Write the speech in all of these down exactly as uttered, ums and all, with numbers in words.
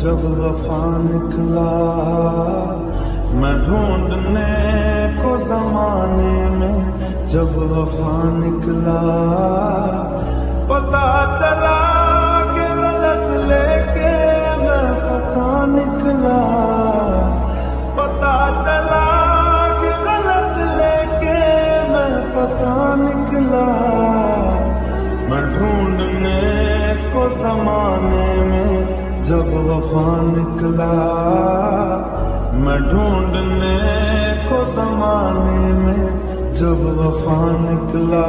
जब वफा निकला, मैं ढूंढने को जमाने में जब वफा निकला, पता चला कि गलत लेके मैं पता निकला, पता चला कि गलत लेके मैं पता निकला। मैं ढूंढने को जमाने में जब वफा निकला, मैं ढूंढने को जमाने में जब वफा निकला।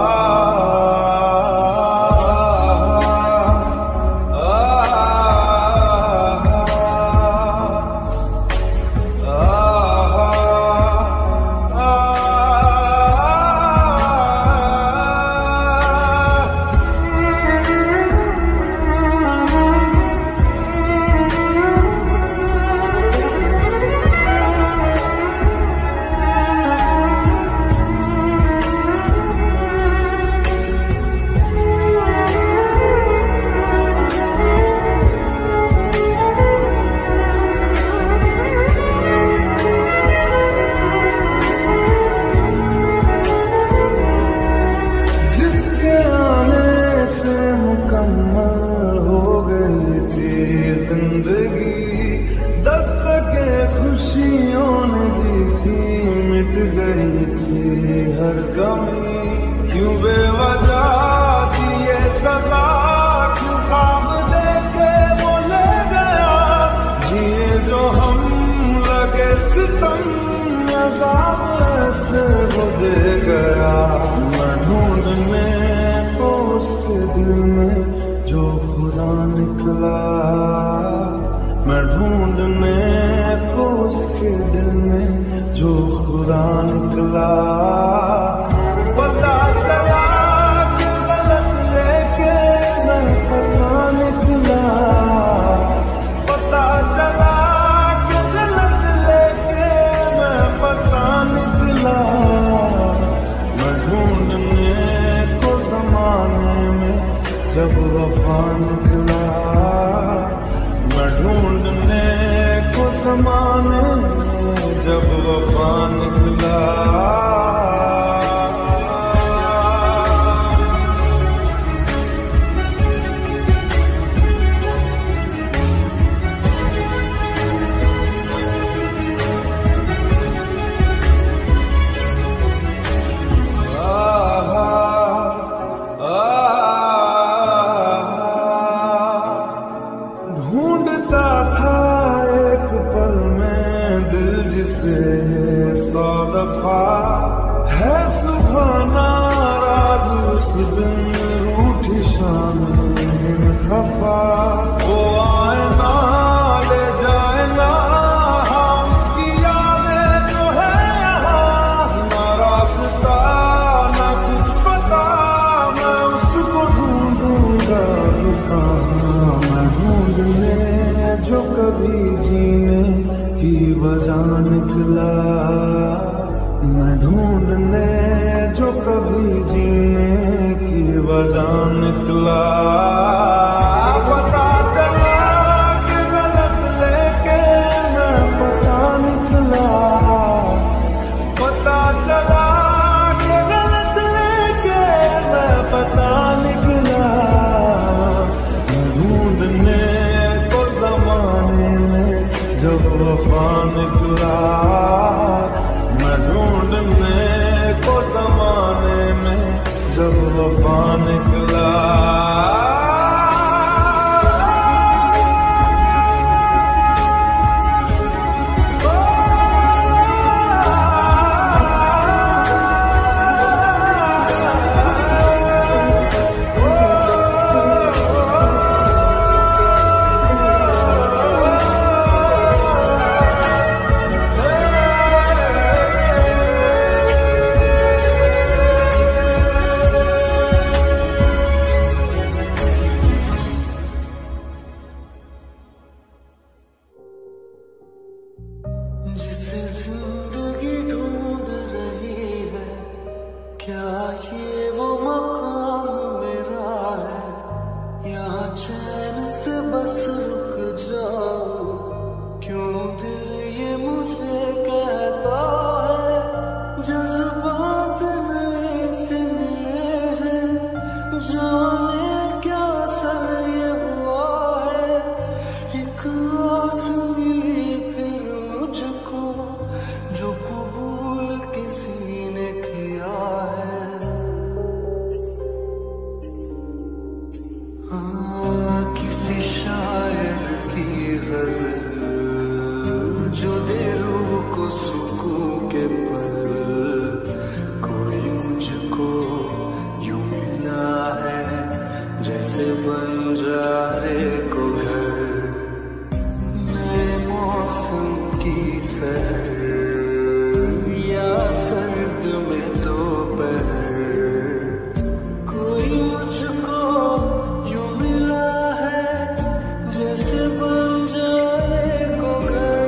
खुशियों ने दी थी, मिट गई थी हर गमी, क्यों बेवजह दिए सजा, क्यों ख्वाब देके वो ले गया, जिए जो हम लगे सितम, अज़ाब ऐसे वो दे गया। मैं ढूंढने को उसके दिल में जो खुदा निकला, मैं ढूंढने को उसके दिल में जो खुदा निकला, पता चला कि गलत लेके मैं पता निकला, पता चला कि गलत लेके मैं पता निकला। मैं ढूंढने को जमाने में जब वफा निकला, मैं ढूंढने को जमाने में जब वफा निकला। ढूंढता था एक पल में दिल जिसे सौ दफा, है सुबह नाराज उस दिन रूठी शाम खफा, वो आए ना ले जाए ना उसकी यादें जो है यहाँ, ना रास्ता ना कुछ पता, मैं उसको ढूंढूंगा कहाँ। मैं ढूंढने जो कभी जीने की वजह निकला, मैं ढूंढने जो कभी जीने की वजह निकला, पता चला कि गलत लेके मैं पता निकला, पता चला कि गलत लेके मैं पता निकला। मैं ढूंढने जब वफा निकला, मैं ढूंढने को जमाने में जब वफा निकला। हाँ, किसी शायर की गजल जो दे रूह को सुकून के पल, कोई मुझको यूं मिला है जैसे बंजारे को घर, नए मौसम की सर या सर्द में दोपहर, कोई मुझको यूं मिला है जैसे बंजारे को घर।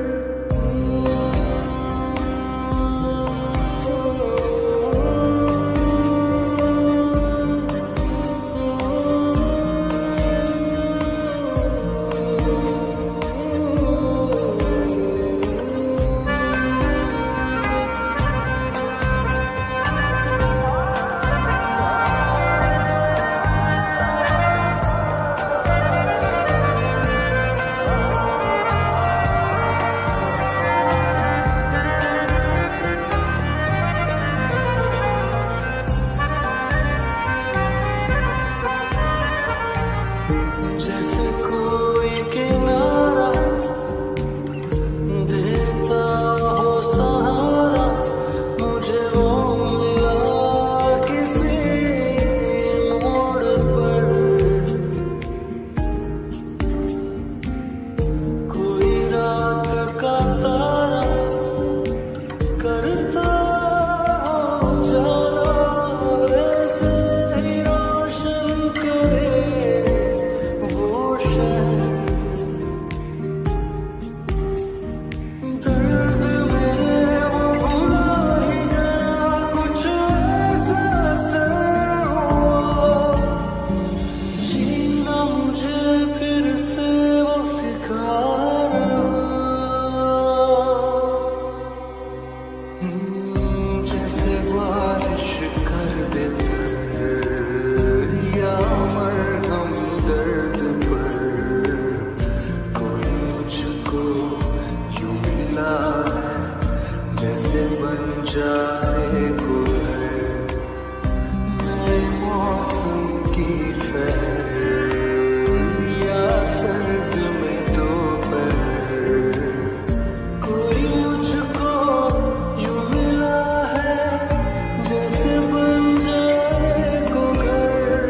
जैसे कोई किनारा देता हो सहारा, मुझे वो मिला किसी मोड़ पर, कोई रात का तारा करता हो जाला, वैसे ही रोशन करे वो शहर। दर्द मेरे वो भुला ही गया, कुछ ऐसा असर हुआ, जीना मुझे फिर से वो सिखा रहा। हम्म, जैसे बारिश कर देता या मरहम दर्द पर, कोई मुझको यूं मिला है जैसे बंजारे को घर, नए मौसम की सर या सर्द में दोपहर, कोई मुझको यूं मिला है जैसे बंजारे को घर।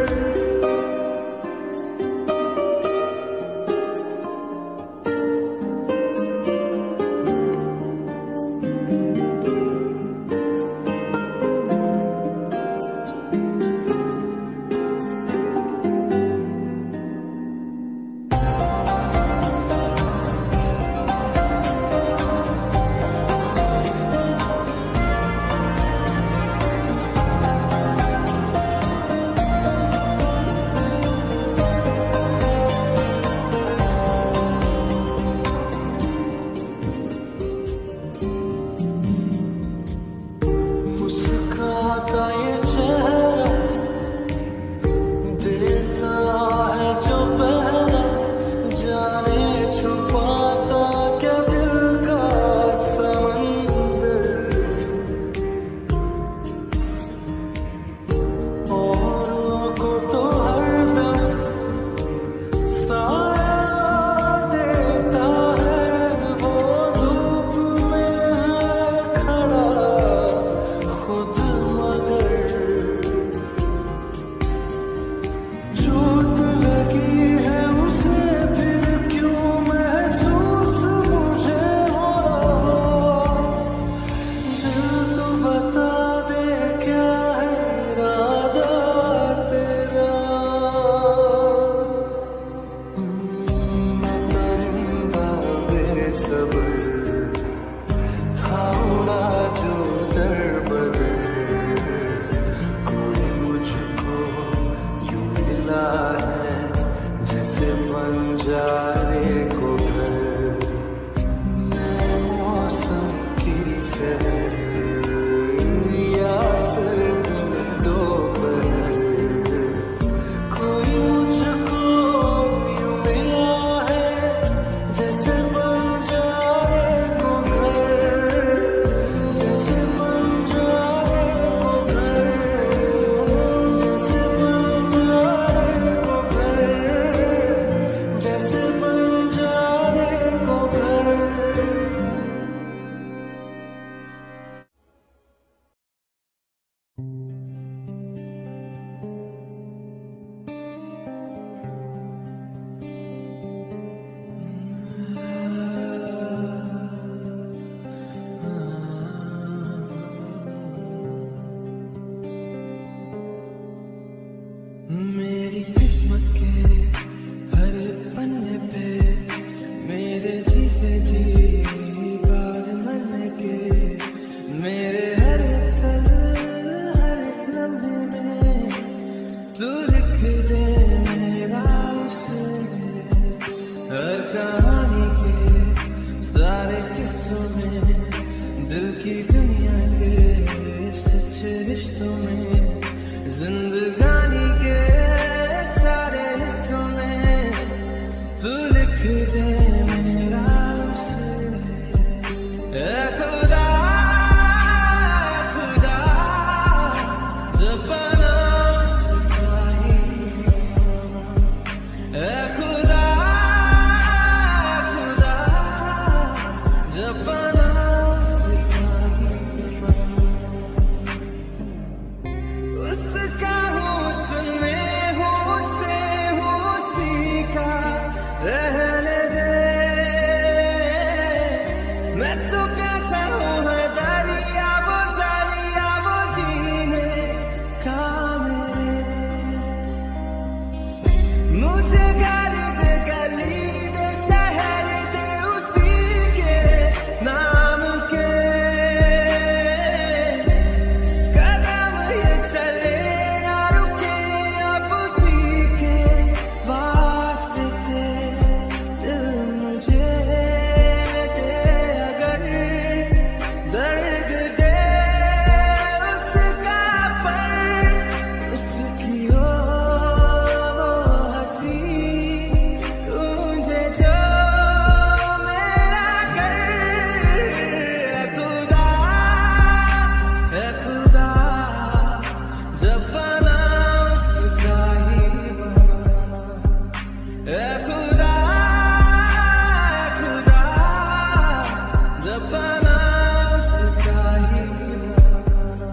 मेरी किस्मत के हर पन्ने पे मेरे जीते जी बाद मरने के, मेरे हर पल हर लम्हे में तू लिख दे मेरा उसे, हर कहानी के सारे किस्सों में, दिल की दुनिया के सच्चे रिश्तों में, जिंदगानी के सारे हिस्सों में तू लिख दे मेरा उसे। ऐ खुदा खुदा जब बना उसका ही, ऐ खुदा खुदा जब बना उसका ही, उसका हूँ सुनने हूँ उसे हूँ उसी का रहने दे, मैं तो प्यासा हूँ है दरिया वो सारिया वो जीने का मेरे, मुझे घर दे गली दे शहर दे उसी के नाम के, कदम ये चले या रुके अब उसी के वास्ते, दिल मुझे दे अगर दर्द दे उसका, पर उसकी हो वो हंसी गूंजे जो मेरा घर। ऐ खुदा ऐ खुदा जब बना उसका ही बना, ऐ खुदा ऐ खुदा जब बना उसका ही बना।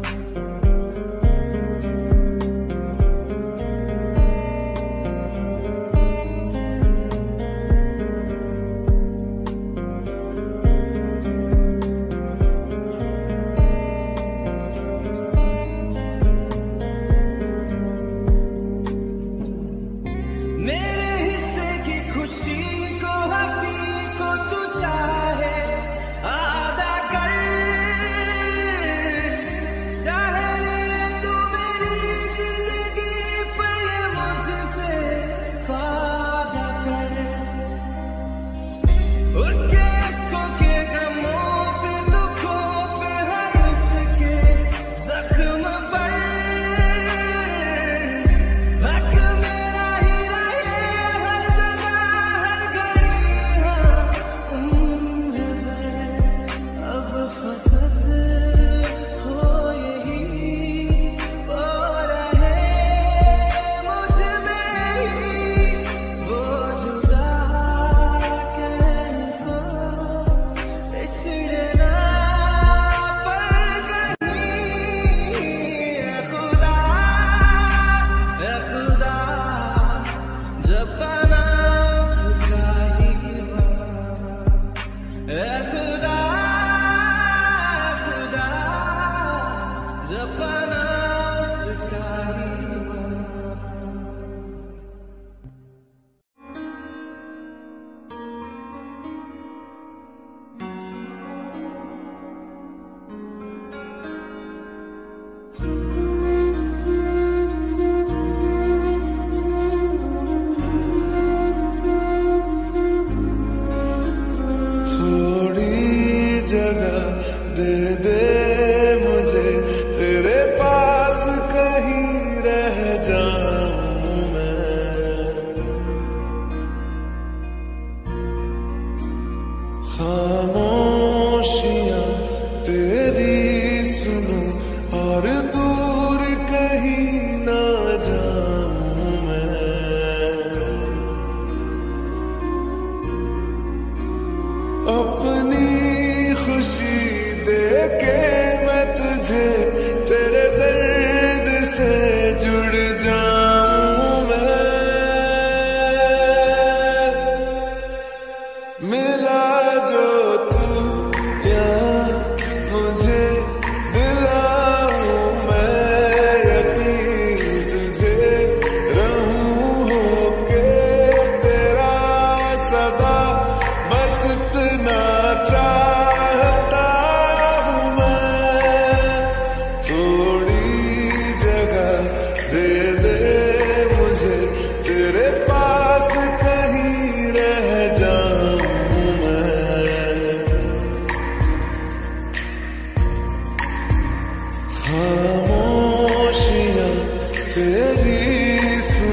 मेरे हिस्से की खुशी को हंसी को तू चाहे आधा कर, चाहे ले तू मेरी जिंदगी पर ये मुझसे वादा कर, उसके अश्कों के गमों पे दुखों पे हर उसके जख्म पर हक मेरा ही रहे हर जगह हर घड़ी, हाँ उम्र भर अब फकत हो यही वो रहे मुझ में ही, वो जुदा कहने को पिछड़े ना पर कहीं। ऐ खुदा ऐ खुदा जब बना उसका ही बना, ऐ खुदा खुदा जब बना उसका ही बना। थोड़ी जगह दे दे मुझे तेरे पास कहीं रह जाऊं मैं, खामोशियां तेरी सुनूं और दूर कहीं ना जाऊं मैं, अपनी खुशी दे के मैं तुझे तेरे दर्द से जुड़ जाऊं।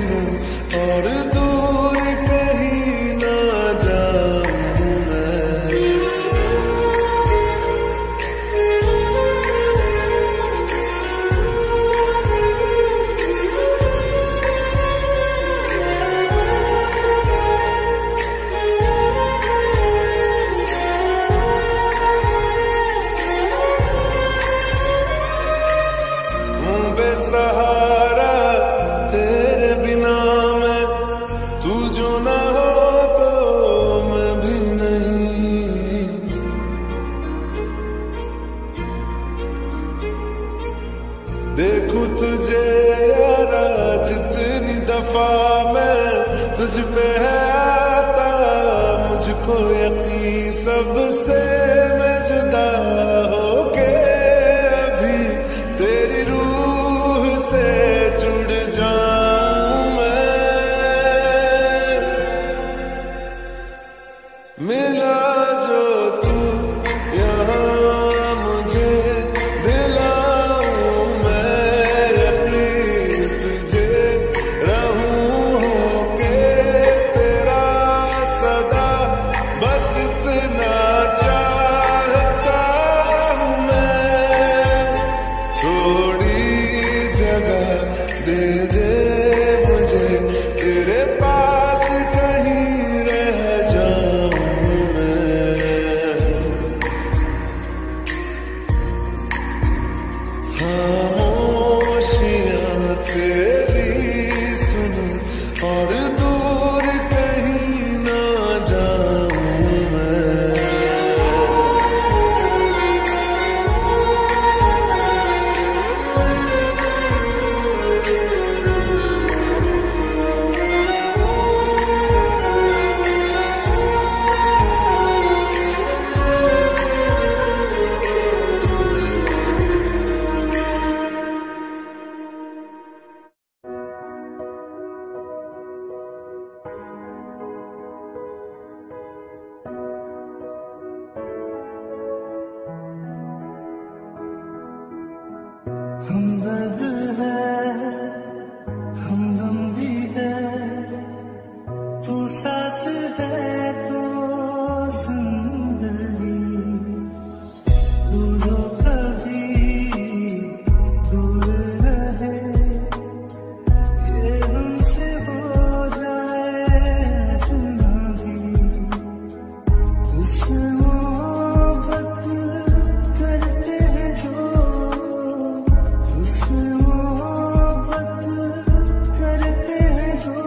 हूँ और दूर कहीं ना जाऊँ मैं। हूँ बेसहारा तेरे बिना मैं, तू जो ना हो तो मैं भी नहीं। देखूं तुझे यारा जितनी दफा मैं तुझ पे है आता, मुझको यकीन सबसे मैं जुदा होके अभी तेरी रूह से जुड़ जाऊं मैं। मिला जो तू यहाँ मुझे दिलाऊं मैं यकीन तुझे, रहूं होके तेरा सदा, बस इतना चाहता हूँ मैं। थोड़ी जगह दे दे मुझे, तेरे पास कहीं रह जाऊं मैं। खामोशियां तेरी सुनूं और दूर कहीं ना जाऊं मैं। हमदर्द है, हमदम भी है, तू साथ है तो जिंदगी। तू जो कभी दूर रहे, ये हमसे हो जाए अजनबी। उस मोहब्बत करते हैं जो, उस मोहब्बत करते हैं जो,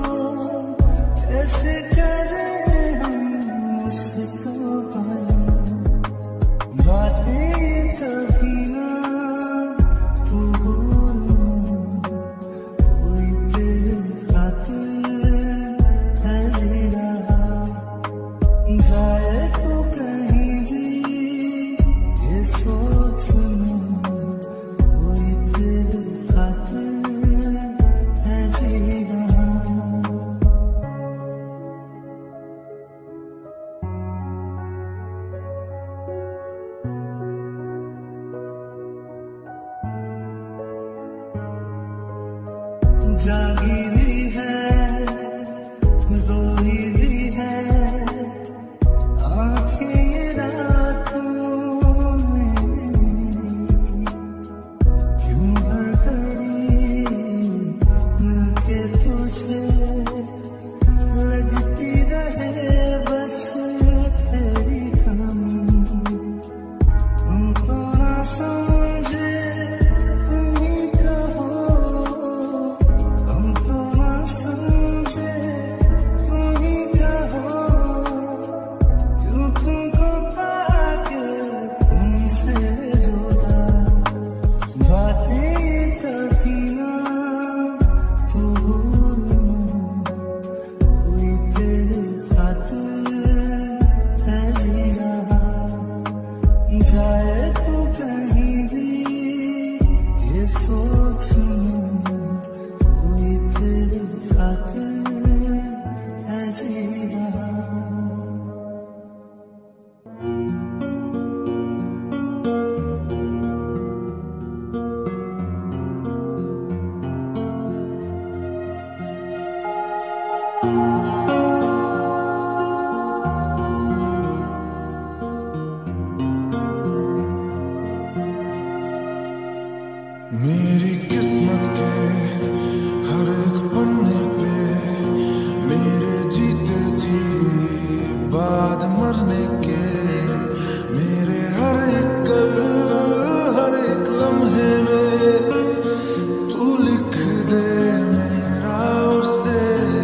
ऐसे करें हम उसको पाना। बातें कभी ना तू भूलना, कोई तेरे खातिर है जी रहा। जाए तो कहीं भी ये सोचना, कोई तेरे खातिर है जी रहा। जागी भी है, रोई भी है, आंखें ये रातों में मेरी। क्यों हर घड़ी मिलके तुझे लगती रहे बस तेरी कमी। हम तो ना समझे तुम ही कहो, हम तो ना समझे तुम ही कहो। क्यों तुमको पाके तुमसे जुदा, बातें कभी ना तू भूलना, कोई तेरे खातिर है जी रहा। जाए तो कहीं भी ये सोचना, कोई तेरे खातिर है जी रहा। मेरी किस्मत के हर एक पन्ने पे मेरे जीते जी बाद मरने के मेरे हर एक कल हर एक लम्हे में तू लिख दे मेरा उसे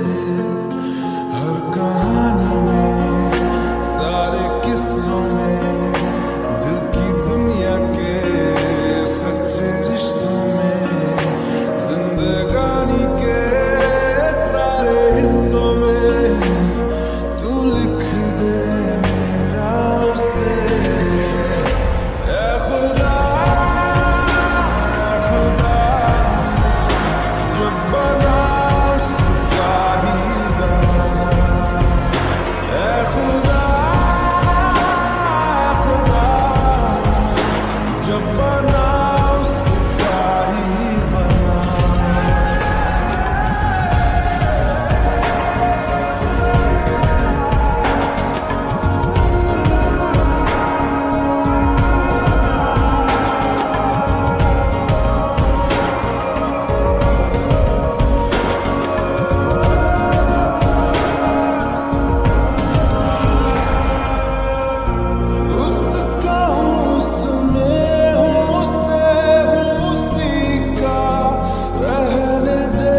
हर कहानी में सारे किस्सों में दिल की दुनिया के सच्चे रिश्तों में जिंदगानी के सारे हिस्सों में तू लिख दे मेरा उसे ऐ खुदा ऐ खुदा जब बना उसका ही बना ऐ खुदा ऐ खुदा जब बना उसका ही बना उसका हूँ उसमें हूँ उसे हूँ उसी का रहने दे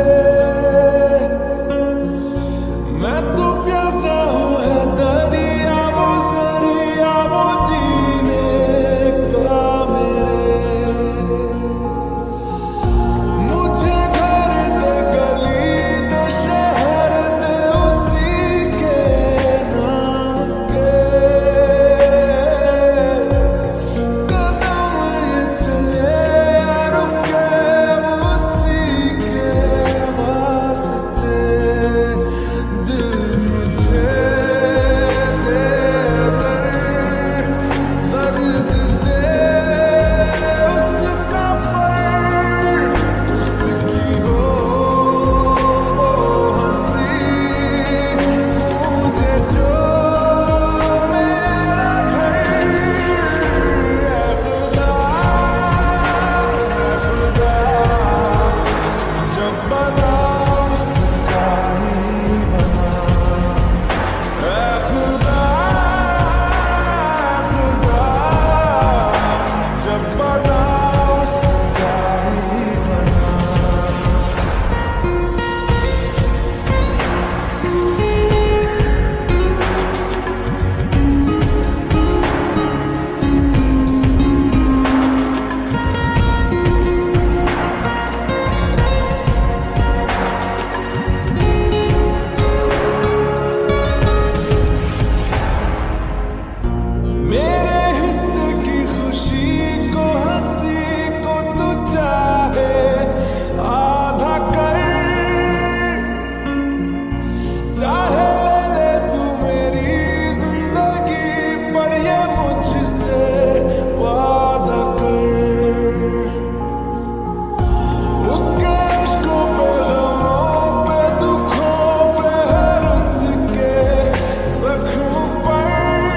मैं तो प्यासा हूँ है दरिया वो जरिया वो जीने का मेरे मुझे घर दे गली दे शहर दे उसी के नाम के कदम ये चले या रुके उसी के वास्ते दिल मुझे दे अगर दर्द दे उसका पर उसकी हो वो हंसी मुझे जो मेरा घर ऐ खुदा ऐ खुदा जब बना उसका ही बना ऐ खुदा ऐ खुदा जब बना उसका ही बना मेरे हिस्से की खुशी को हंसी को तू चाहे आधा कर चाहे ले ले तू मेरी जिंदगी पर ये मुझसे वादा कर उसके इश्कों पे गमों पे दुखों पे हर उसके जख्म पर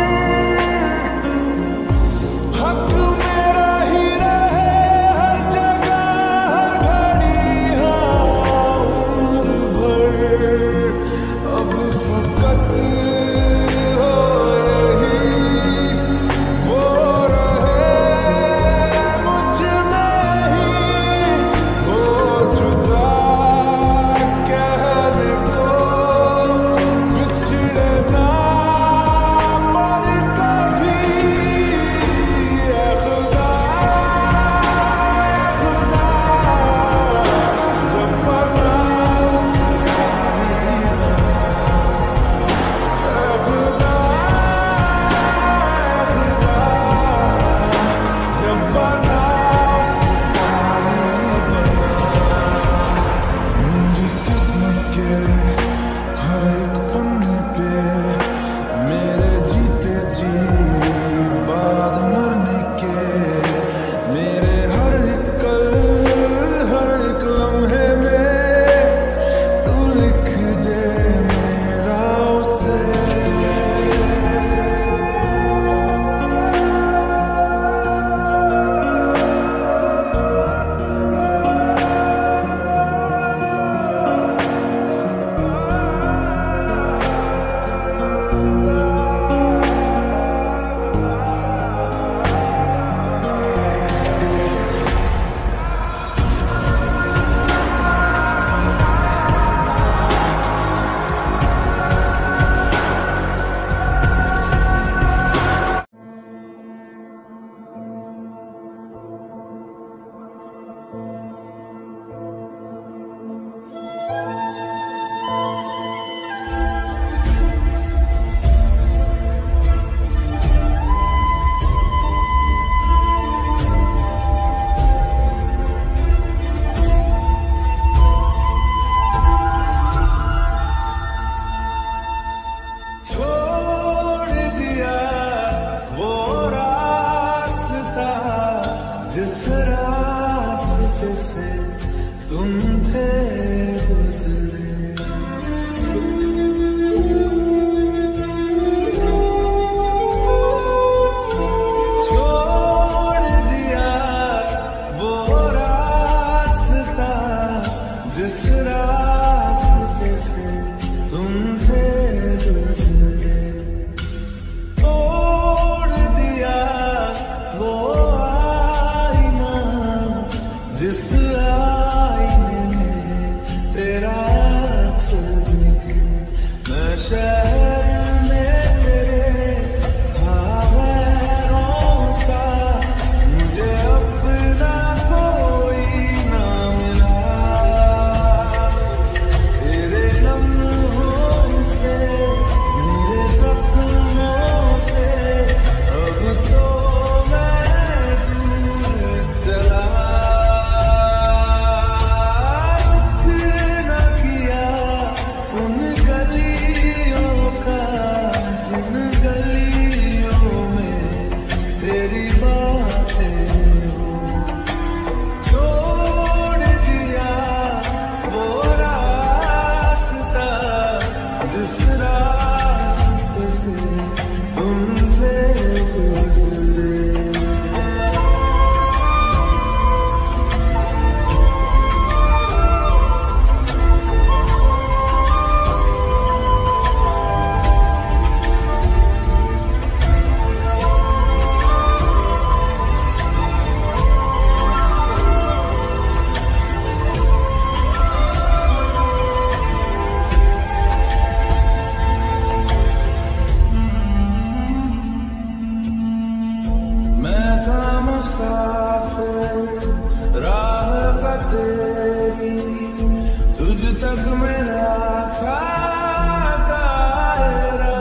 हक मेरा ही रहे हर जगह हर घड़ी हाँ उम्र भर अब फकत हो यही वो रहे मुझ में ही वो जुदा कहने को बिछड़े ना पर कभी ऐ खुदा ऐ खुदा जब बना उसका ही बना ऐ खुदा ऐ खुदा जब बना उसका ही बना मेरी किस्मत के हर एक पन्ने पे मेरे जीते जी बाद मरने के मेरे हर एक कल हर एक लम्हे में तू लिख दे रास्ते से तुम थे गुजरे, तोड़ दिया वो आईना जिस आईने में तेरा अक्स दिखे। मैं शहर में तेरे था गैरों सा, मुझे अपना कोई ना मिला। तेरे लम्हों से मेरे सपनों से अब तो मैं दूर चला। रुख न किया उन गलियों का जिन गलियों में तेरी बातें हो। छोड़ दिया वो रास्ता जिस रास्ते से तुम थे गुजरे। मैं था मुसाफिर राह का तेरी, तुझ तक मेरा था दायरा।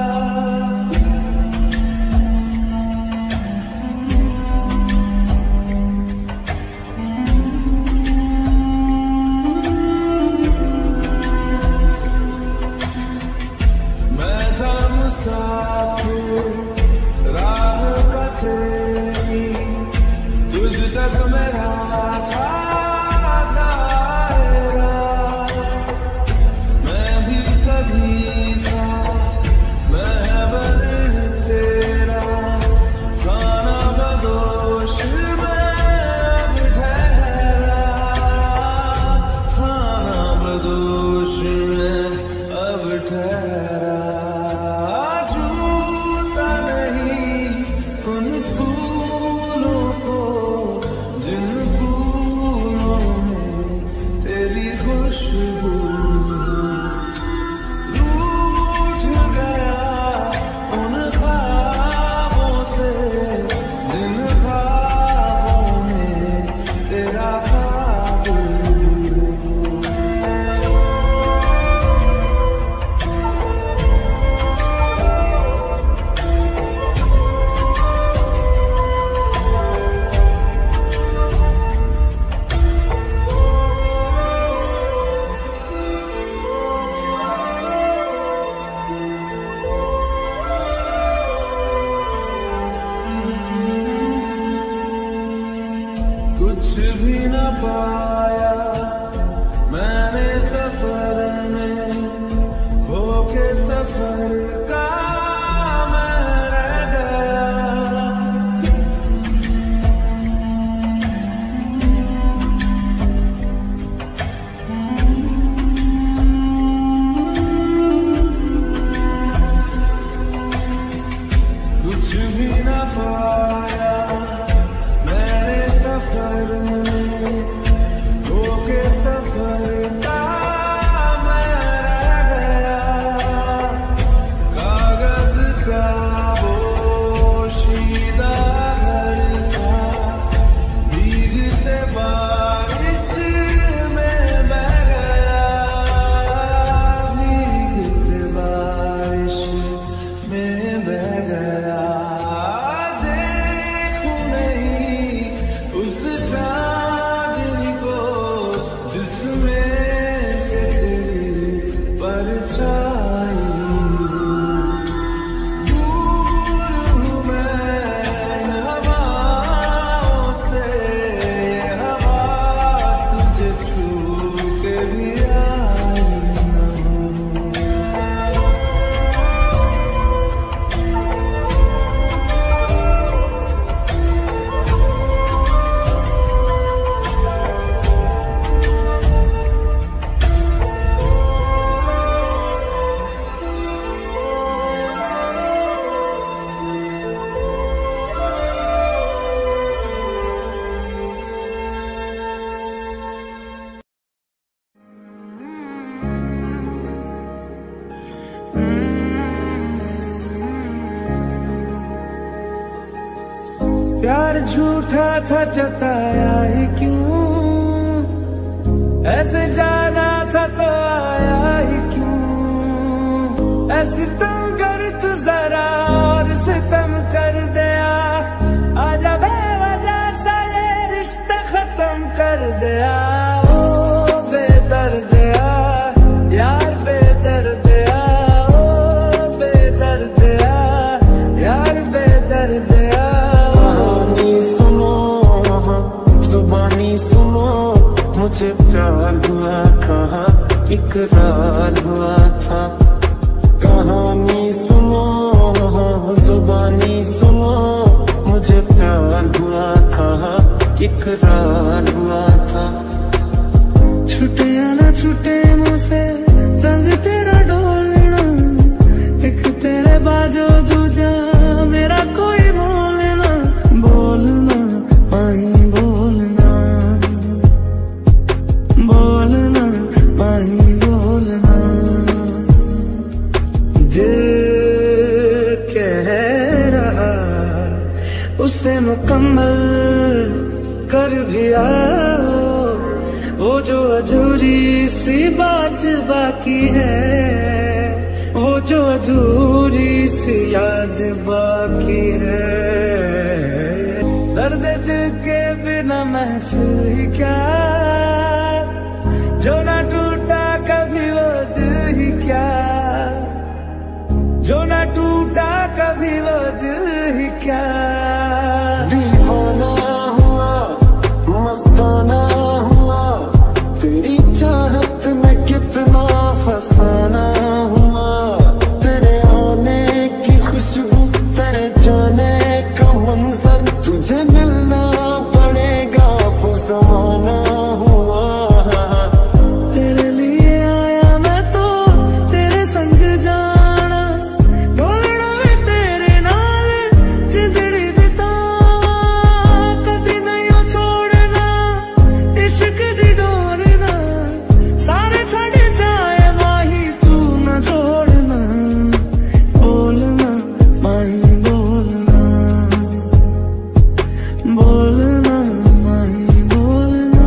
मैं था मुसाफिर राह का तेरी, तुझ तक मेरा था दायरा। मैं भी कभी था महबूब तेरा, खाना बदोश में अब ठहरा। खाना बदोश में अब ठहरा। छूता नहीं उन फूलों को जिन फूलों में तेरी खुशबू। रूठ गया उन ख्वाबों से जिन ख्वाबों में तेरा ख्वाब। प्यार झूठा था जताया ही क्यों, ऐसे जाना था तो आया ही क्यों। ऐसी तुम कर तू जरा और सितम कर दिया, आजा बेवजह सा ये रिश्ता खत्म कर दिया। ओ बेदर्दिया यार बेदर्दिया, ओ बेदर्दिया यार बेदर्दिया। कहानी सुनो जुबानी सुनो, मुझे प्यार हुआ कहाँ इकरार हुआ था। कहानी सुनो जुबानी सुनो, मुझे प्यार हुआ कहाँ इकरार हुआ था। छूटे या ना छूटे मुझसे रंग तेरा डोलना, एक तेरे बाजो दूजा मेरा कोई बोलना। बोलना माही बोलना, बोलना माही बोलना। दिल कह रहा उसे मुकम्मल कर भी आओ, वो जो अधूरी सी बात बाकी है, वो जो अधूरी सी याद बाकी है। दर्द दिल के बिना महफिल ही क्या, जो ना टूटा कभी वो दिल ही क्या, जो ना टूटा कभी वो दिल ही क्या। दीवाना हुआ मस्ताना हुआ, तेरी चाहत में कितना फसाना हुआ। तेरे आने की खुशबू तेरे जाने का मंजर, तुझे मिलना पड़ेगा वो ज़माना हुआ। तेरे लिए आया मैं तो तेरे संग जाना, ढोलना भी तेरे नाल जिंदड़ी बितावा। कभी नहीं छोड़ना इश्क दी डोरना, सारे छड़ जाए माही तू न छोड़ना। बोलना माही बोलना, बोलना माही बोलना।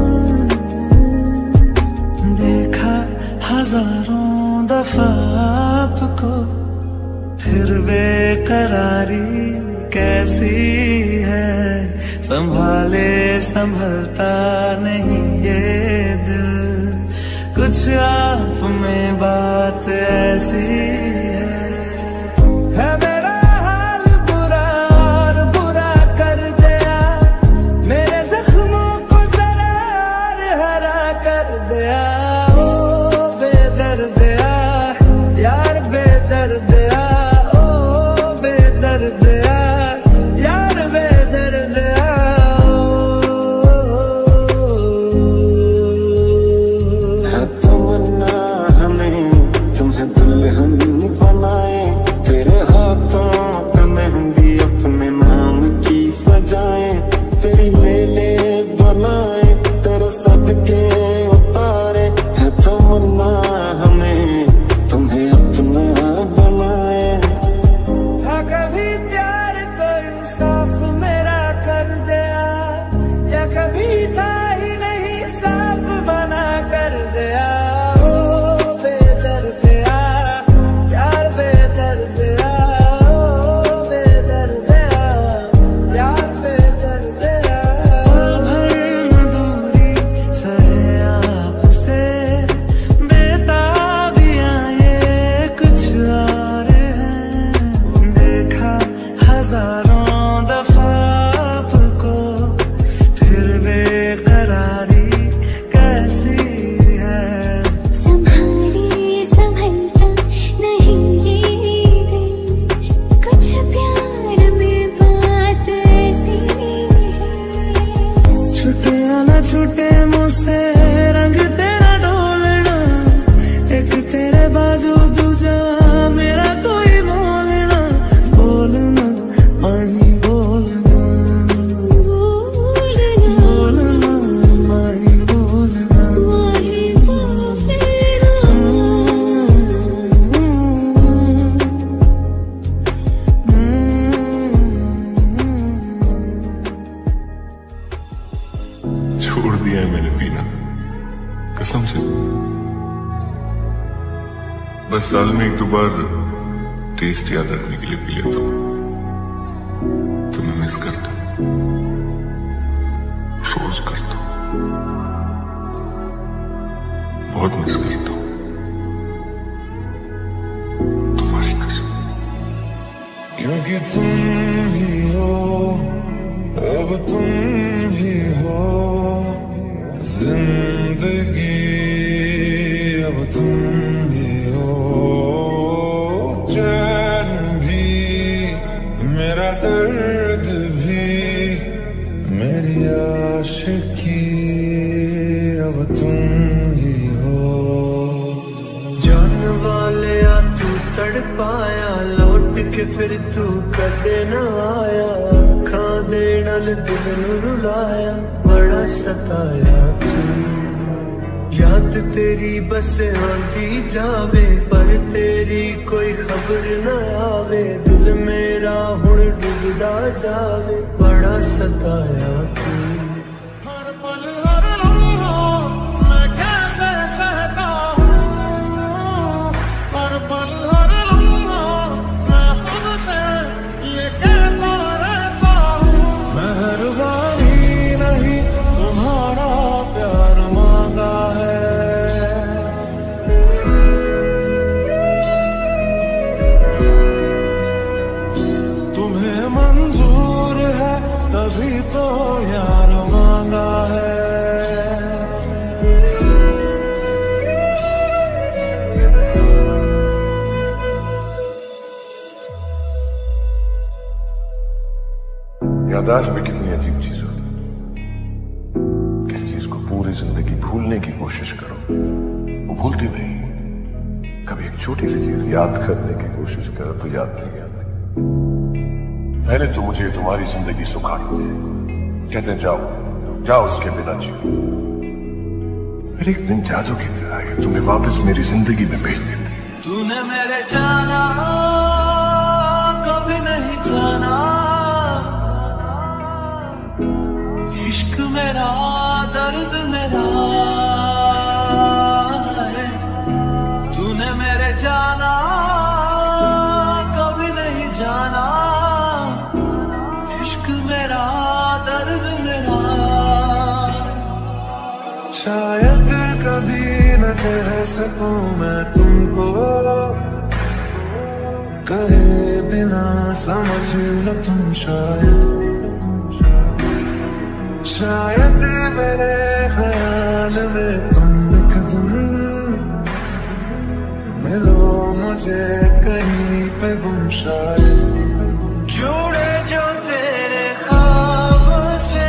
देखा हजारों दफा आपको, फिर बेकरारी कैसी है। संभाले संभलता नहीं ये दिल, कुछ आप में बात ऐसी है। है मेरा हाल बुरा और बुरा कर दिया, मेरे जख्मों को जरा हरा कर दिया। ओ बेदर्दिया यार बेदर्दिया, ओ बेदर्दिया यार बेदर्दिया। है तमन्ना हमें तुम्हें दुल्हन बनाए, तेरे हाथ बस साल में एक दो बार टेस्ट याद रखने के लिए पी लेता हूँ। तुम्हें मिस करता हूँ, रोज करता हूँ, बहुत मिस करता हूँ तुम्हारी कसम। क्योंकि तुम ही हो, अब तुम ही हो जिंदगी, अब तुम ही हो चैन भी, मेरा दर्द भी, मेरी आशिकी, अब तुम ही हो। जान वाले आ तू तड़पाया, लौट के फिर तू कदे न आया, अखां दे नाल दिल नू रुलाया, बड़ा सताया तू। याद तेरी बस आंदी जावे, पर तेरी कोई खबर न आवे, दिल मेरा हुण डूबदा जावे, बड़ा सताया तू। हर पल हर लम्हा मैं कैसे सहता हूँ, हर पल हर लम्हा मैं खुद से ये कहता रहता हूँ, मेहरबानी नहीं तुम्हारा प्यार मांगा है। तुम्हें मंजूर है तभी तो यार मांगा है। याददाश्त में कितनी अजीब चीज होती है। किस चीज को पूरी जिंदगी भूलने की कोशिश करो, वो भूलती नहीं। कभी एक छोटी सी चीज याद करने की कोशिश करो तो याद नहीं आती। पहले तो मुझे तुम्हारी जिंदगी सुखाती है, कहते हैं जाओ जाओ इसके बिना जियो। फिर एक दिन जादू की तरह ये तुम्हें वापस मेरी जिंदगी में भेज देती। तूने मेरे जाना कभी नहीं जाना, इश्क मेरा दर्द मेरा है। तूने मेरे जाना कभी नहीं जाना, इश्क मेरा दर्द मेरा। शायद कभी न कह सकूं मैं तुमको, कहे बिना समझ लो तुम शायद। शायद मेरे ख्याल में तुम एक दिन मिलो मुझे कहीं पे गुम शायद। जुड़े जो तेरे ख्वाब से,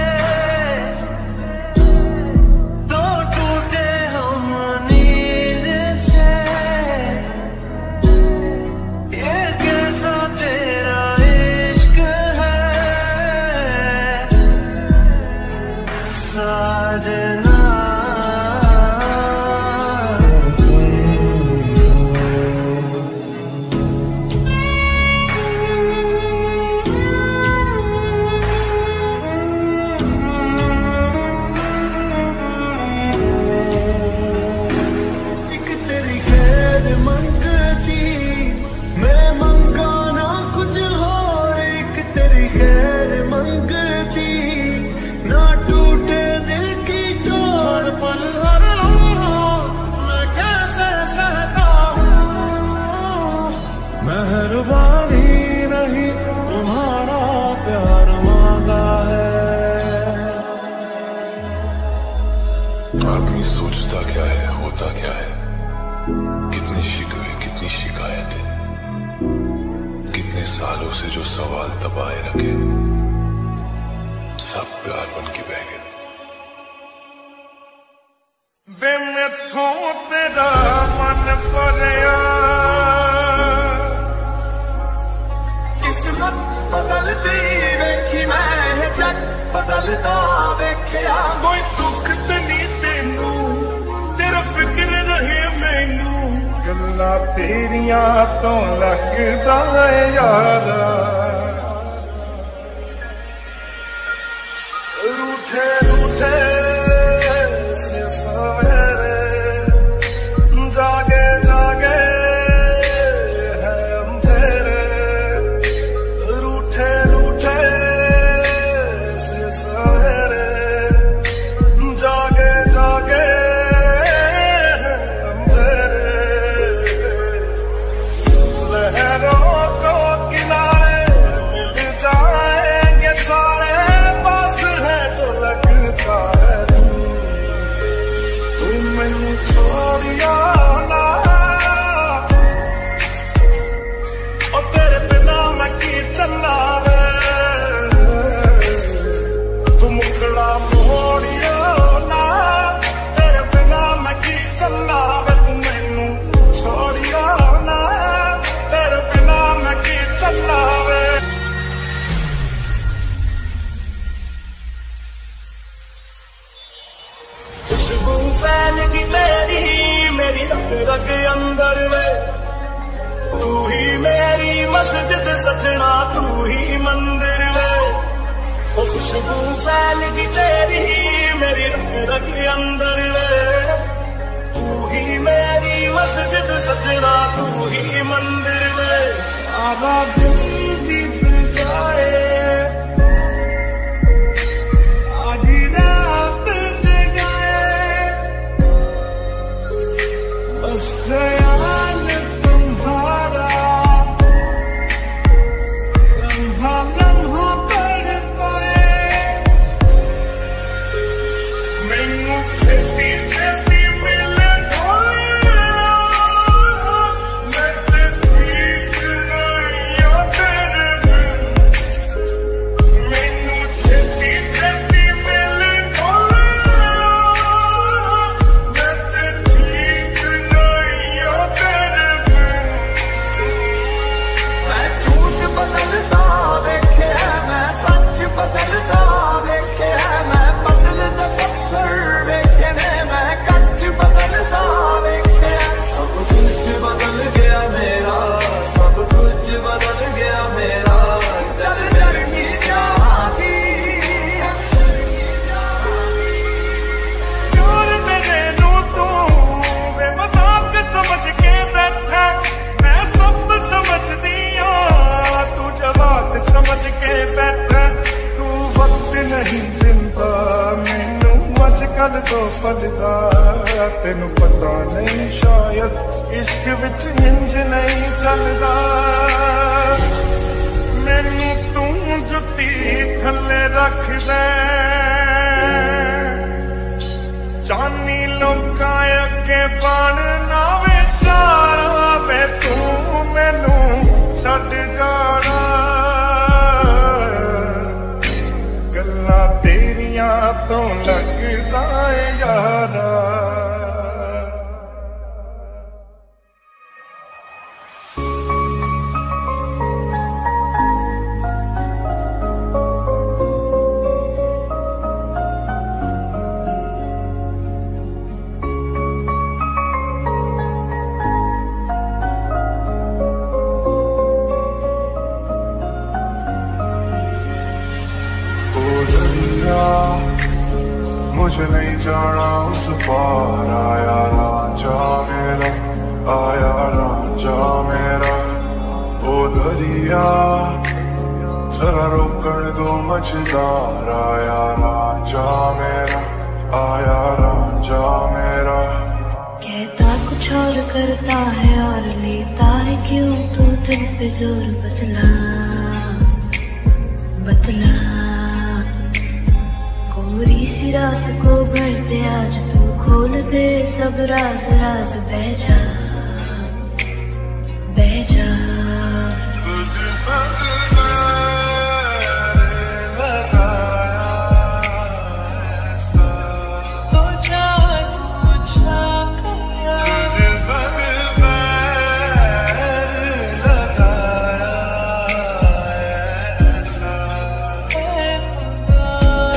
तो टूटे हम नींद से, ये कैसा तेरा इश्क है साजना। मेहरबानी नहीं तुम्हारा प्यार मांगा है। आदमी सोचता क्या है, होता क्या है, कितनी शिकवे कितनी शिकायतें, कितने सालों से जो सवाल दबाए रखे, सब प्यार बन के बह गए। वे मैथों तेरा मन पड़या, किस्मत बदलती वेखी मैं जग बदलता वेख्या। कोई दुख ते नहीं तेनू, तेरा फिक्र रहे मैनू, गल्लां तेरियां तो लगदा यारा। रूठे रूठे से सवेरे, जागे जागे सजना तू ही मंदिर वे, वो खुशबू फैल गई तेरी मेरी रग रग अंदर वे, तू ही मेरी मस्जिद सजना तू ही मंदिर वे, सारा दिन बीत जाए आधी रात जगाए, बस ख्याल तुम्हारा लम्हा लम्हा पड़ पाए, मैनू छेती छेती मिले मैं ते ठीक नहीं आ तेरे बिन, मैनू छेती छेती मिले मैं ते ठीक नहीं आ तेरे बिन, मैं झूठ बदलता देखे है, मैं सच बदलता देखे है, मैं बदलता पत्थर देखे ने, मैं कच्च बदलता देखे है, सब कुछ बदल गया मेरा, सब कुछ बदल गया मेरा, चल चल ही जाती यार मेरे नू तू वे मजाक समझ के बैठा, मैं सब समझदी हां तू जवाब समझ के बैठा, तू वक्त नहीं दिंदा मैनू अजकल तो पलदा, तेनू पता नहीं शायद इश्क विच इंज नहीं चलदा, मैनू तू जुत्ती थल्ले रख दे, चानी लोकां अगे बन ना विचारा वे तू मैनू छड्ड जाना, गल्लां तेरियां तो लगदा ए यारा, मुझे नहीं जाना उस पार, आया रांझा मेरा, आया रांझा मेरा, ओ दरिया जरा रोकण दो मझदार, आया रांझा मेरा, आया रांझा मेरा, कहता कुछ और करता है और लेता है क्यों तू दिल पे जोर, बतला बतला, कोरी सी रात को भर दे आज तू, खोल दे सब राज राज, बह जा बह जा, तुझ संग मैंने लगाया ऐसा, तो जानू झांकिया तुझ संग मैंने लगाया ऐसा, है खुदा,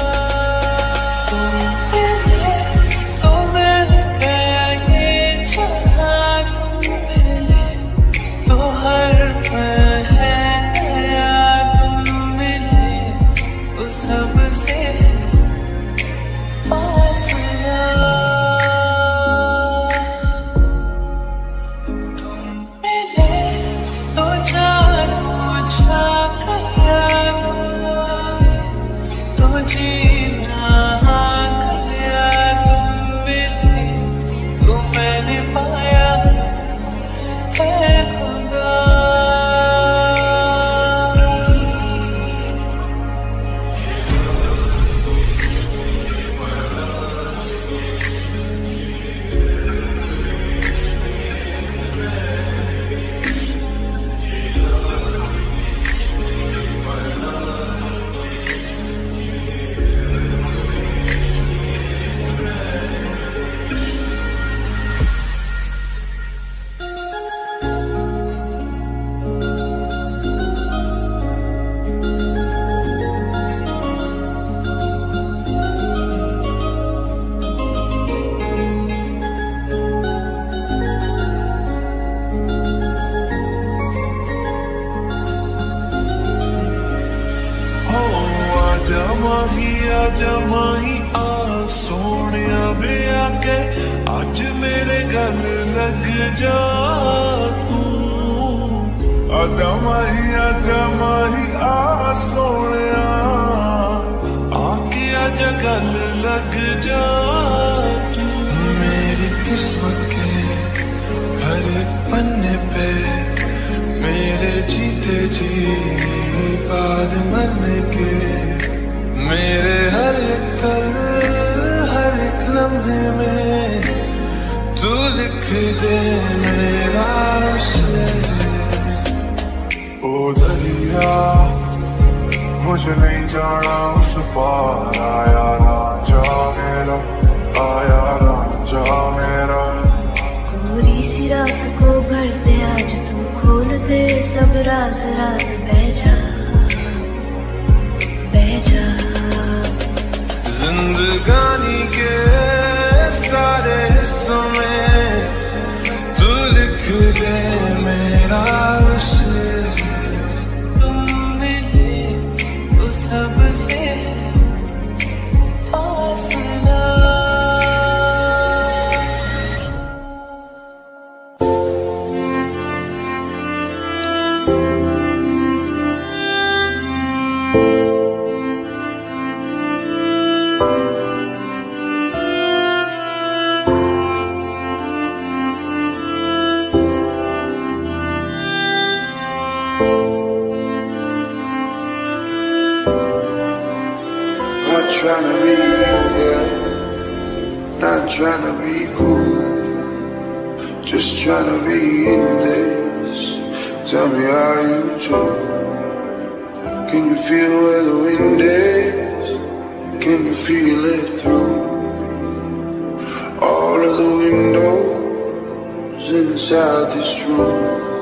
तो मिल गया ये जहां तुम मिले, तो हर पल है नया आजा माही आ सोनिया वे आके आज मेरे गल लग जा तू। आजा माही आजा माही आ सोनिया आके आजा गल लग जा तू। मेरी किस्मत के हर एक पन्ने पे मेरे जीते जी बाद मरने के मेरे हर एक पल हर एक लम्हे में तू लिख दे मेरा शेर। ओ दरिया मुझे नहीं जाना उस पार आया रांझा मेरा आया रांझा मेरा। पूरी सी रात को भर दे आज तू खोल दे सब राज राज बह जा बह जा। जिंदगानी के सारे हिस्सों में तू लिख दे मेरा शेर। तुम मिले तो सबसे फासला Not tryna be good, not tryna be cool, just tryna be in this. Tell me how you do. Can you feel where the wind is? Can you feel it through all of the windows inside this room?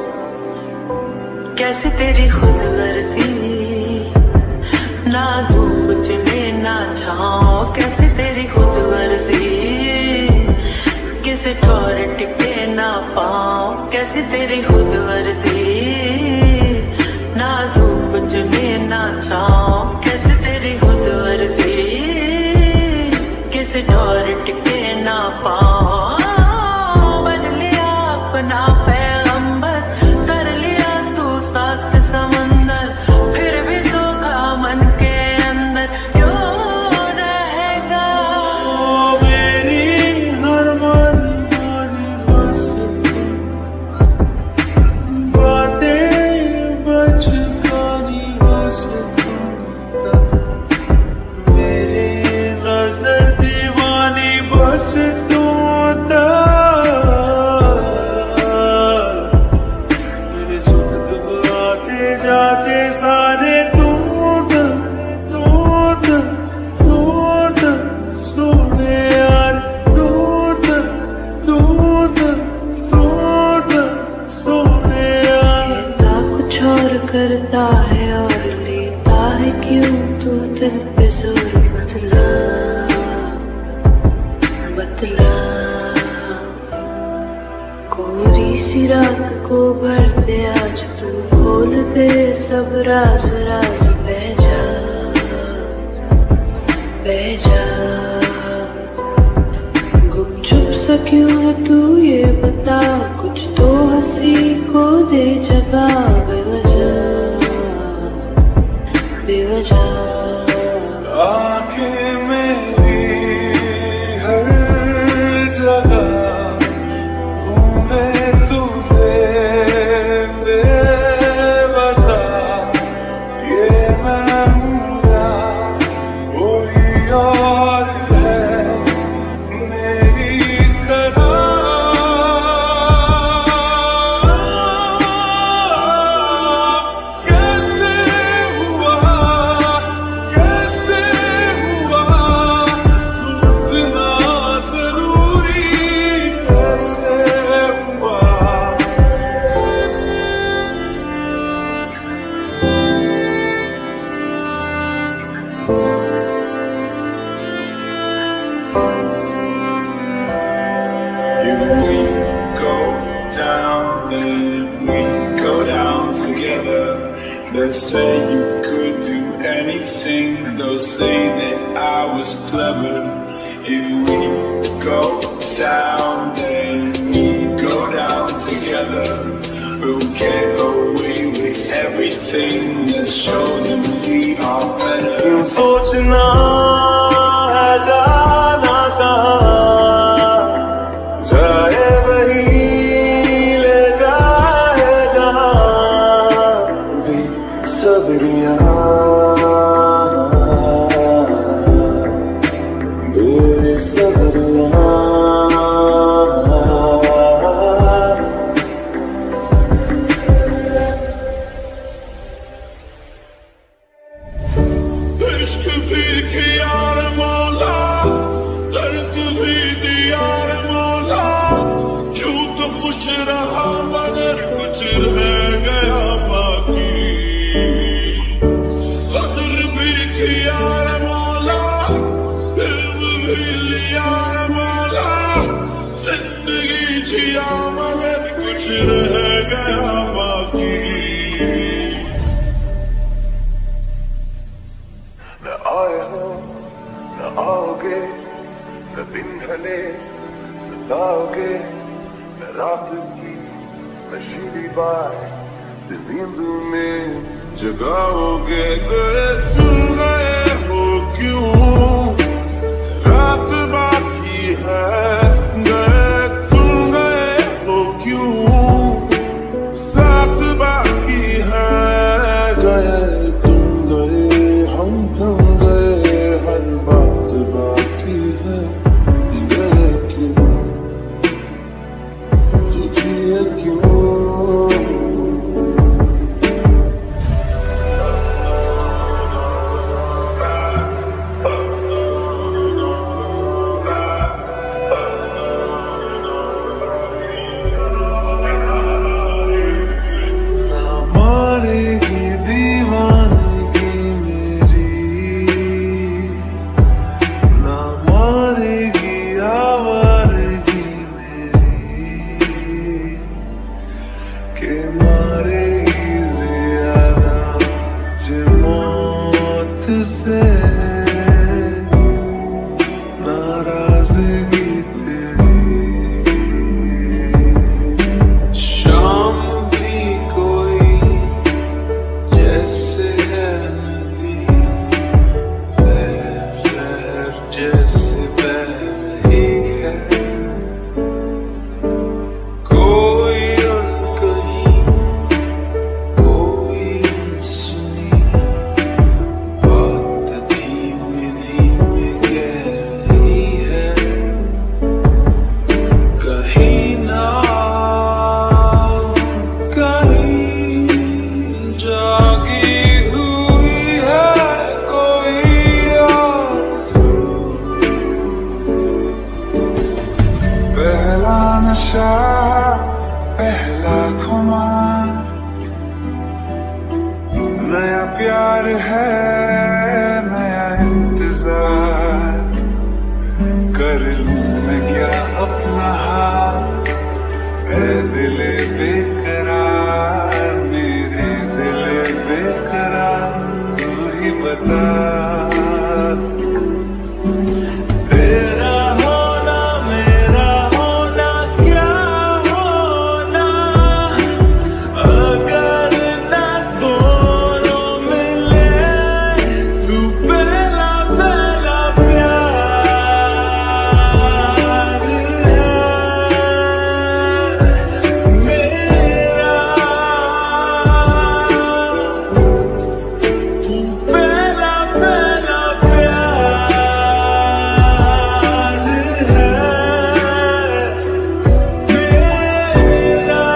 कैसे तेरी खुद गर्जी ना धूप चले ना छाँव। कैसे तेरी खुद गर्जी किसे ठोर टिके ना पाँव। कैसे तेरी खुद गर्जी ना धूप चले ना छाँव। कैसे तेरी खुद गर्जी किसे ठोर टिके ना पाँव। बदलिया अपना पैगंबर कर लिया तू सात समंदर फिर भी सूखा मन के अंदर क्यों रहेगा। मेरी हर मन मानी बस बातें बचकानी बस मेरी नजर दीवानी बस तू मेरे सुख दुख आते जाते सारे दूध दूध दूध सोने यार दूध दूध दूध सोने यार। कहता कुछ और करता है और लेता है क्यों तू दिल पे जोर बतला बतला। कोरी सी रात को भर दे आज तू खोल दे सब राज राज बह जा बह जा। गुपचुप सा क्यों है तू ये बता कुछ तो हंसी को दे जगह बेवजह बेवजह। आंखें मेरी हर जगह घूमे तुझे बेवजह। ये मैं हूँ या कोई और है मेरी तरह। कैसे हुआ कैसे हुआ इतना जरूरी कैसे हुआ। You we go down, then we go down together. They say you could do anything. They'll say that I was clever. If we go down, then we go down together. We'll get away with everything. Let's show them we are better. क्यों सोचना है जाना कहाँ, जाए वही ले जाए जहाँ। बेसब्रियाँ बेसब्रियाँ इश्क भी किया रे मौला, दर्द भी दिया रे मौला, यूं तो खुश रहा मगर कुछ रह गया बाकी। फख्र भी किया रे मौला, दिल भी लिया रे मौला, जिंदगी जिया मगर कुछ रह गया बाकी। न आए हो न आओगे, न दिन ढले सताओगे, न रात की नशीली बात से नींद में जगाओगे। गए तुम गए हो क्यों, रात बाकी है। गए तुम गए हो क्यों, साथ बाकी है। गए तुम गए हम थम गए, हर बात बाकी है। गए क्यों तो जिए क्यों। मारेगी दीवानगी मेरी, ना मारेगी आवारगी मेरी, के मारेगी ज़्यादा जे मौत से नाराज़गी तेरी। शाम भी कोई जैसे है नदी, लहर लहर जैसे बह रही है। कोई अनकही कोई अनसुनी बात धीमे धीमे कह रही है। कहीं ना कहीं जागी हुई है कोई आरज़ू। पहला नशा पहला खुमार, नया प्यार है नया इंतजार। कर लूं मैं क्या अपना हाथ, ऐ दिले बेकरार, मेरे दिले बेकरार, तू ही बता। तेरा होना मेरा होना क्या होना, अगर ना दोनों मिले। तू पहला पहला प्यार है मेरा, तू पहला पहला प्यार है मेरा।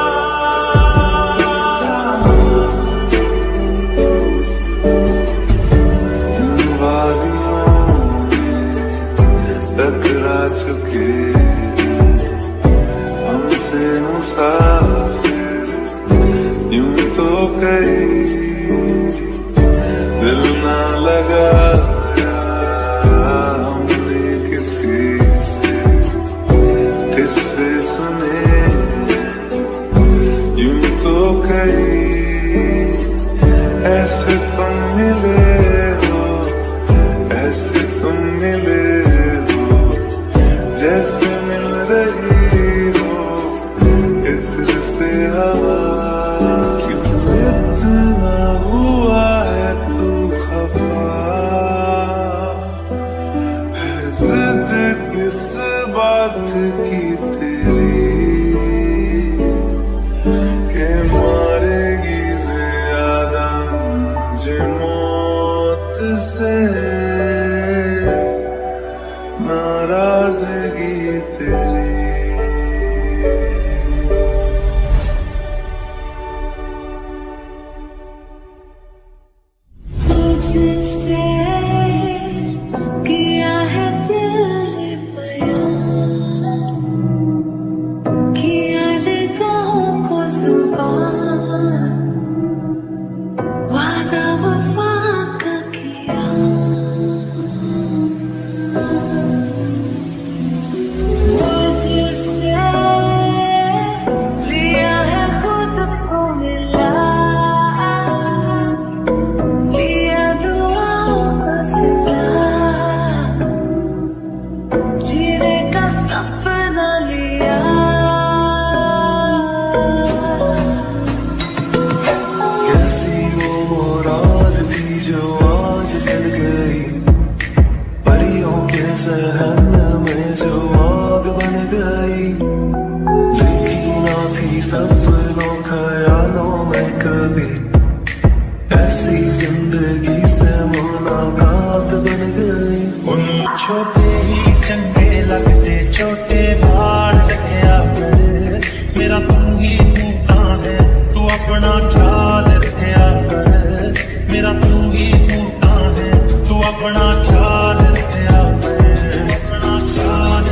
वादियों में टकरा चुके हमसे मुसाफिर, यूं तो कहीं दिल ना लगाया हमने किसी से। किस्से सुने यूं तो कहीं ऐसे पल मिले हवा क्यों इतना हुआ है तू खफा है जिद किस बात की तेरी के मारेगी ज्यादा मुझे मौत से नाराजगी तेरी तुझसे किया है दिल ने बयां किया निगाहों को जुबान वादा वफा का किया तुझसे लिया है खुद को मिला लिया दुआओं का सिला जीने का सपना लिया कैसी वो मुराद थी जो आज चल गई परियों के सहन में जो आग बन गई लिखी ना थी सपनों ख्यालों में कभी ऐसी जिंदगी से मुलाकात बन गई उन छोटे ही चंगे लगते छोटे बाढ़ रखा कर मेरा तू ही टूटा है तू अपना ख्याल रखा कर मेरा तू ही टूटा है तू अपना ख्याल रखा कर अपना ख्याल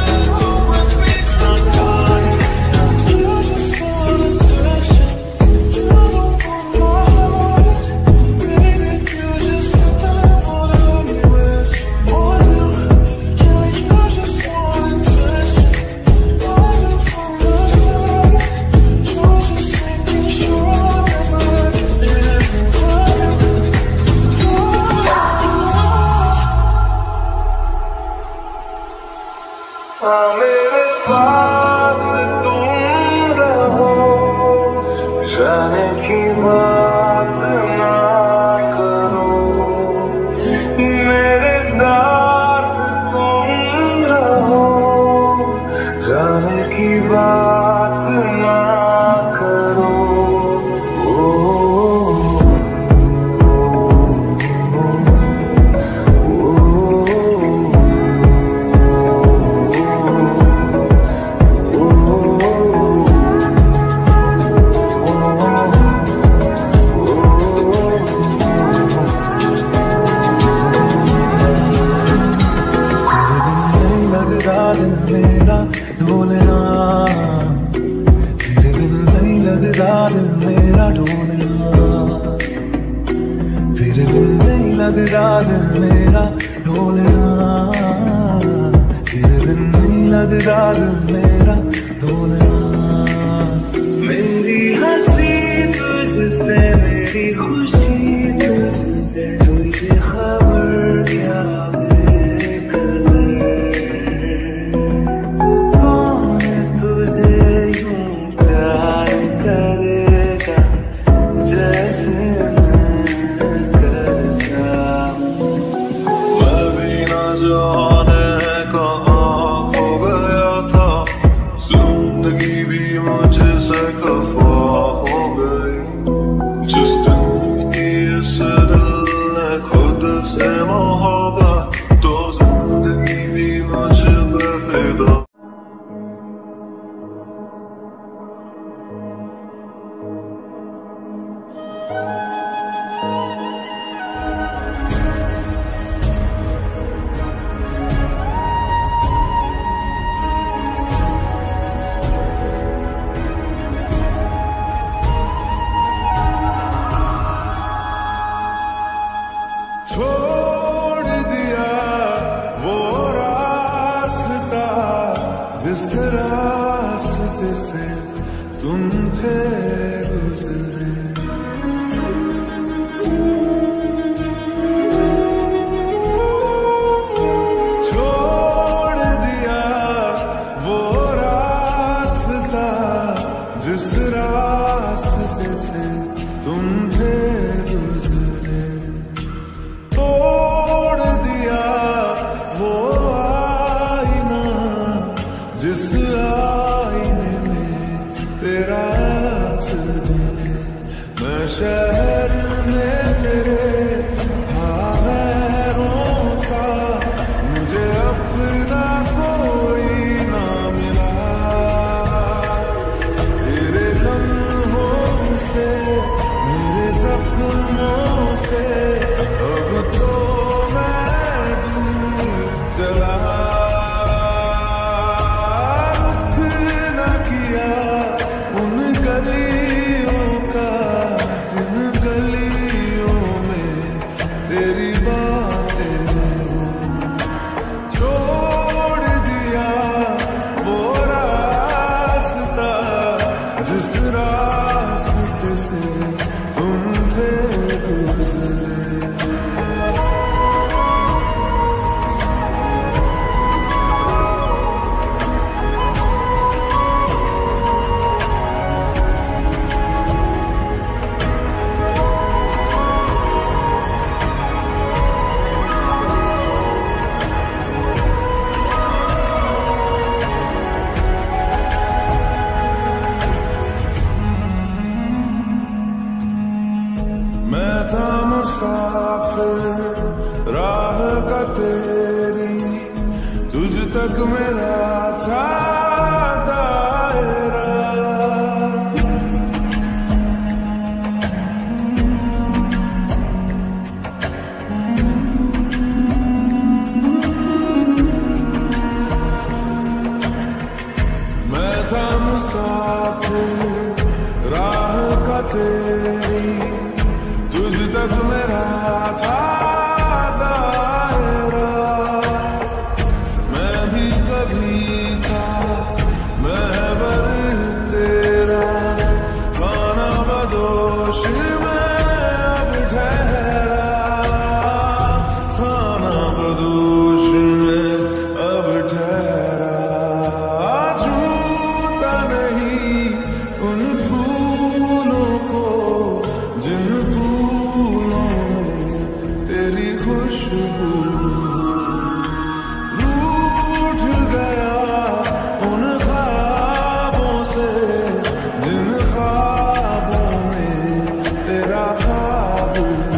मेरे साथ तुम रहो जाने की बात ना करो मेरे साथ तुम रहो जाने की बात ना करो मेरा ढोलना तेरे बिन नहीं लगता दिल मेरा ढोलना तेरे बिन नहीं लगता दिल मेरा ढोलना तेरे बिन नहीं लगता दिल मेरा ढोलना मेरी हंसी तुझसे मेरी खुशी तुझसे तुझे खबर क्या जिस रास्ते से तुम थे गुजरे छोड़ दिया वो रास्ता जिस रास्ते से तुम थे गुजरे, तोड़ दिया वो आईना जिस आईने में तेरा अक्स दिखे। मैं शहर में तेरे था गैरों सा, मुझे अपना कोई ना मिला। तेरे लम्हों से मेरे जख्मों से अब तो मैं दूर चला। रुख न किया उन गलियों का जिन गलियों में तेरी बातें हो। छोड़ दिया वो रास्ता जिस रास्ते से तुम थे गुजरे। मैं था मुसाफिर राह का तेरी, तुझ तक मेरा था दायरा। मैं था मुसाफिर राह का तेरी, तुझ तक मेरा था दायरा। मैं भी कभी था महबर तेरा, खाना बदोश में अब ठहरा। खाना बदोश में अब ठहरा। छूता नहीं उन फूलों को जिन फूलों में तेरी खुशबू। रूठ गया उन ख्वाबों से जिन ख्वाबों में तेरा ख्वाब।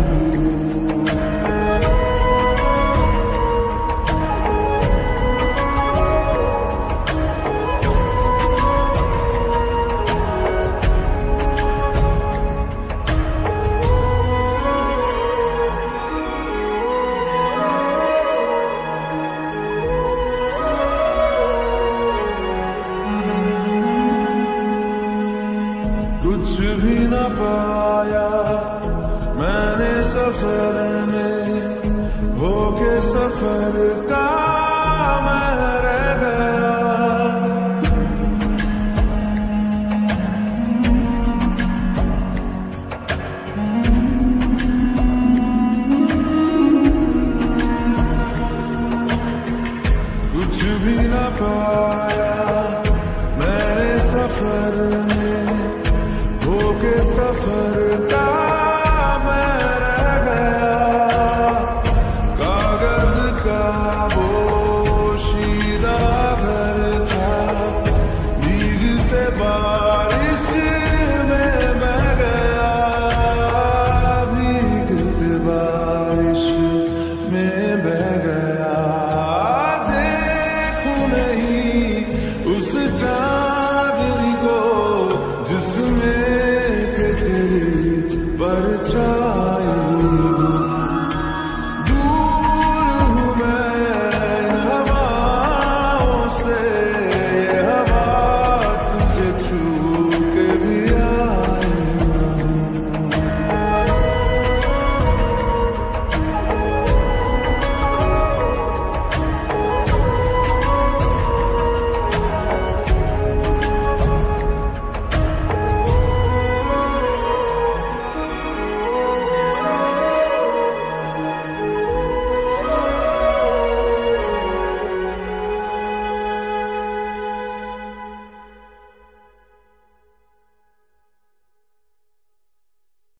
कुछ भी न पाया मैंने सफर में, होके सफर का मैं रह गया।